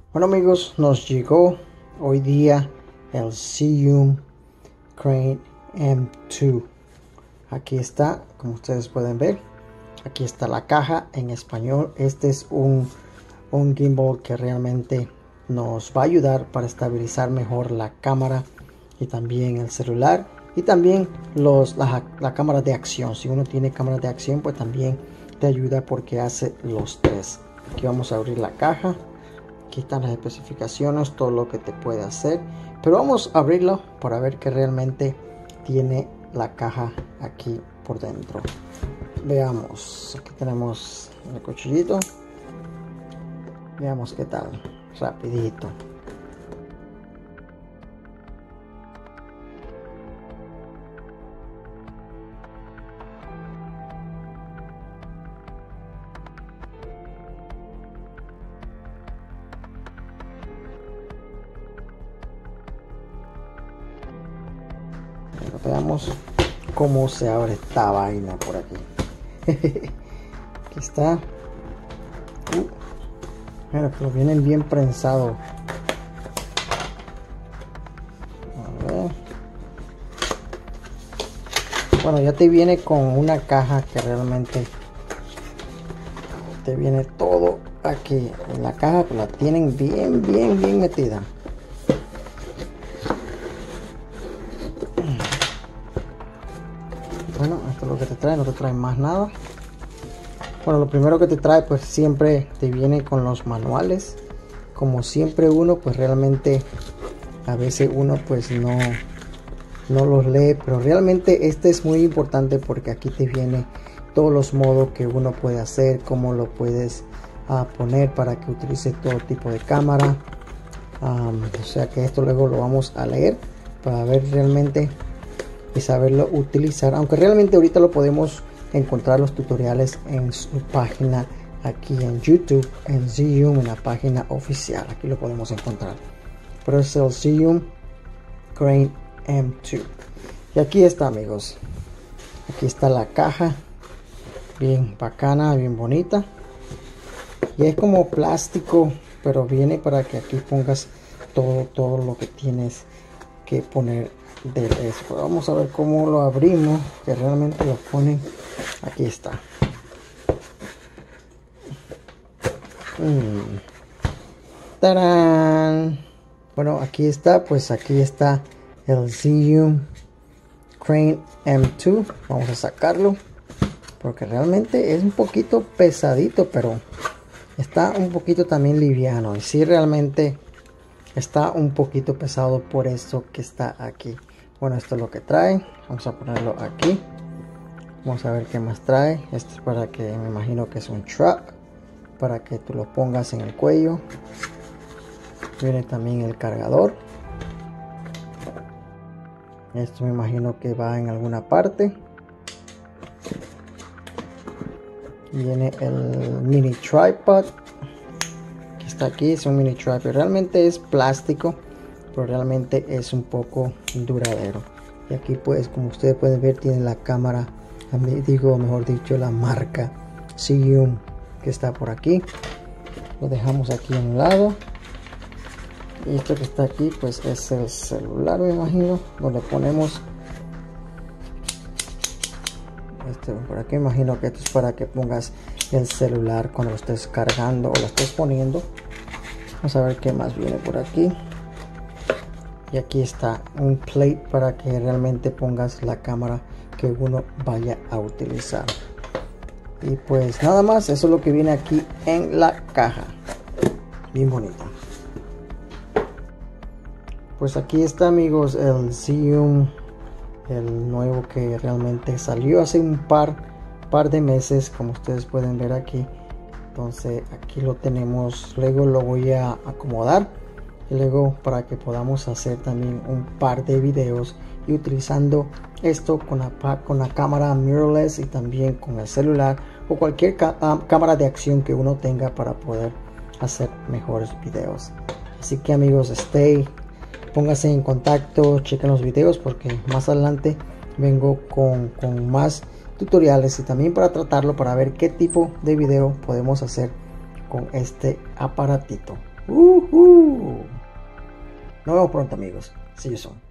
Bueno amigos, nos llegó hoy día el Zhiyun Crane M2. Aquí está, como ustedes pueden ver. Aquí está la caja en español. Este es un gimbal que realmente nos va a ayudar para estabilizar mejor la cámara y también el celular y también la cámara de acción. Si uno tiene cámara de acción, pues también te ayuda porque hace los tres. Aquí vamos a abrir la caja. Aquí están las especificaciones, todo lo que te puede hacer, pero vamos a abrirlo para ver qué realmente tiene la caja aquí por dentro. Veamos, aquí tenemos el cuchillito, veamos qué tal, rapidito. Veamos cómo se abre esta vaina por aquí. Aquí está. Bueno, que lo vienen bien prensado. A ver. Bueno, ya te viene con una caja que realmente te viene todo aquí en la caja, que la tienen bien metida. Bueno, esto es lo que te trae, no te trae más nada. Bueno, lo primero que te trae, pues siempre te viene con los manuales. Como siempre uno, pues realmente a veces uno pues no los lee, pero realmente este es muy importante porque aquí te viene todos los modos que uno puede hacer, cómo lo puedes poner para que utilice todo tipo de cámara. O sea que esto luego lo vamos a leer para ver realmente y saberlo utilizar, aunque realmente ahorita lo podemos encontrar los tutoriales en su página aquí en YouTube, en Zhiyun, en la página oficial. Aquí lo podemos encontrar, pero es el Zhiyun Crane M2 y aquí está amigos, aquí está la caja bien bacana, bien bonita, y es como plástico, pero viene para que aquí pongas todo lo que tienes que poner de eso. Vamos a ver cómo lo abrimos, que realmente lo ponen. Aquí está. ¡Tarán! Bueno, aquí está, pues aquí está el Zhiyun Crane M2. Vamos a sacarlo porque realmente es un poquito pesadito, pero está un poquito también liviano, y sí realmente está un poquito pesado, por eso que está aquí. Bueno, esto es lo que trae. Vamos a ponerlo aquí. Vamos a ver qué más trae. Esto es para que, me imagino que es un strap, para que tú lo pongas en el cuello. Viene también el cargador. Esto me imagino que va en alguna parte. Viene el mini tripod. Que está aquí, es un mini tripod. Realmente es plástico, pero realmente es un poco duradero. Y aquí pues, como ustedes pueden ver, tiene la cámara, mejor dicho, la marca Zhiyun que está por aquí. Lo dejamos aquí a un lado, y esto que está aquí pues es el celular, me imagino, donde ponemos este por aquí. Imagino que esto es para que pongas el celular cuando lo estés cargando o lo estés poniendo. Vamos a ver qué más viene por aquí. Y aquí está un plate para que realmente pongas la cámara que uno vaya a utilizar. Y pues nada más, eso es lo que viene aquí en la caja. Bien bonita. Pues aquí está amigos el Zhiyun, el nuevo que realmente salió hace un par de meses, como ustedes pueden ver aquí. Entonces aquí lo tenemos. Luego lo voy a acomodar y luego para que podamos hacer también un par de videos y utilizando esto con la cámara mirrorless y también con el celular o cualquier cámara de acción que uno tenga para poder hacer mejores videos. Así que amigos, pónganse en contacto, chequen los videos porque más adelante vengo con más tutoriales y también para tratarlo, para ver qué tipo de video podemos hacer con este aparatito. Nos vemos pronto, amigos. See you soon.